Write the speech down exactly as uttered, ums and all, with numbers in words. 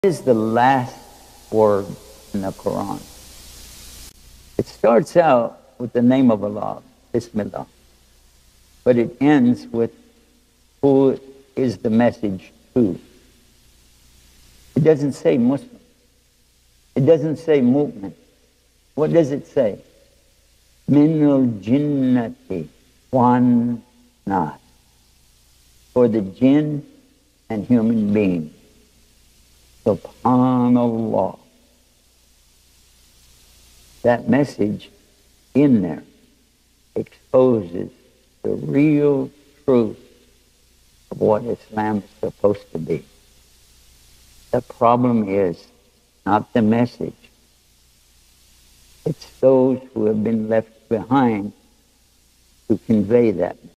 Is the last word in the Quran. It starts out with the name of Allah, Bismillah, but it ends with who is the message to. It doesn't say Muslim. It doesn't say mu'min. What does it say? Minul jinnati wan nas. For the jinn and human beings. Subhanallah. That message in there exposes the real truth of what Islam is supposed to be. The problem is not the message. It's those who have been left behind to convey that.